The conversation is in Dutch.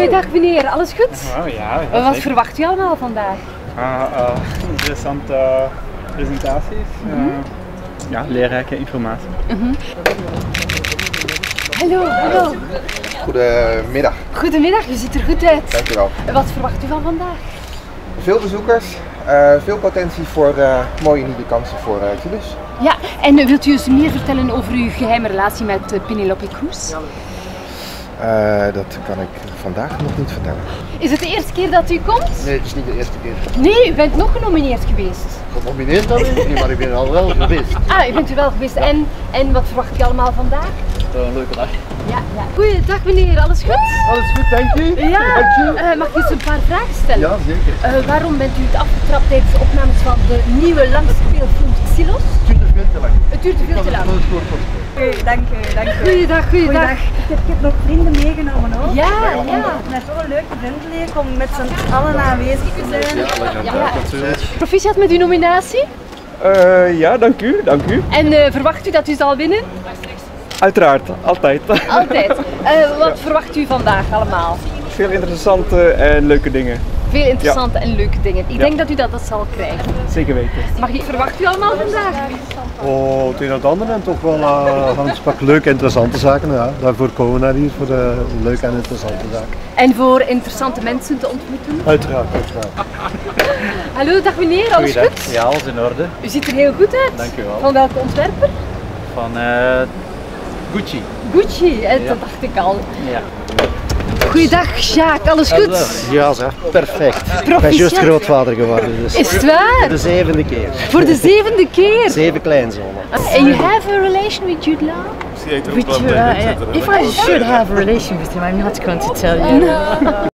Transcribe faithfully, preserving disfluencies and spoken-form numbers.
Goeiedag meneer, alles goed? Oh, ja, Wat zeker. verwacht u allemaal vandaag? Uh, uh, interessante presentaties. Uh, Mm-hmm. Ja, leerrijke informatie. Mm-hmm. Hallo, hallo. Goedemiddag. Goedemiddag, u ziet er goed uit. Dankjewel. Wat verwacht u van vandaag? Veel bezoekers, uh, veel potentie voor uh, mooie nieuwe kansen voor uh, Tulis. Ja, en wilt u eens meer vertellen over uw geheime relatie met uh, Penelope Cruz? Uh, dat kan ik vandaag nog niet vertellen. Is het de eerste keer dat u komt? Nee, het is niet de eerste keer. Nee, u bent nog genomineerd geweest. Genomineerd dan niet, maar ik ben al wel geweest. Ah, u bent er wel geweest. En, en wat verwacht u allemaal vandaag? Een leuke dag. Ja, ja. Goeiedag meneer, alles goed? Alles goed, dank u. Ja, Dank u. uh, mag ik eens een paar vragen stellen? Ja, zeker. Uh, waarom bent u het afgetrapt tijdens de opnames van de nieuwe langspeelfilm Silos? Het duurt veel te lang. Het duurt te veel te lang. Oké, dank u, dank u. Goeiedag, goeiedag. Ik heb, ik heb nog vrienden meegenomen hoor. Ja, Om ja. met toch een leuke vindelijk om met z'n allen aanwezig te zijn. Ja, ja. Proficiat met uw nominatie. Uh, ja, dank u, dank u. En uh, verwacht u dat u zal winnen? Uiteraard, altijd. Altijd. Uh, wat verwacht u vandaag allemaal? Veel interessante en leuke dingen. Veel interessante ja. en leuke dingen. Ik ja. denk dat u dat, dat zal krijgen. Zeker weten. Mag ik, verwacht u allemaal vandaag? Oh, het een en het ander en toch wel uh, een pak leuke interessante zaken. Ja. Daarvoor komen we naar hier, voor de leuke en interessante zaken. En voor interessante mensen te ontmoeten? Uiteraard, uiteraard. Hallo, dag meneer, alles Goeiedag. goed? Ja, alles in orde. U ziet er heel goed uit. Dank u wel. Van welke ontwerper? Van uh, Gucci. Gucci, hè? Ja. Dat dacht ik al. Ja. Goeiedag Jacques, alles goed? Ja, zeg, perfect. Ik ben Proficiat. juist grootvader geworden, dus Is het waar? voor de zevende keer. Voor de zevende keer? Zeven kleinzonen. And you have a relation with Jude Law? Which, uh, if I should have a relation with him, I'm not going to tell you. No.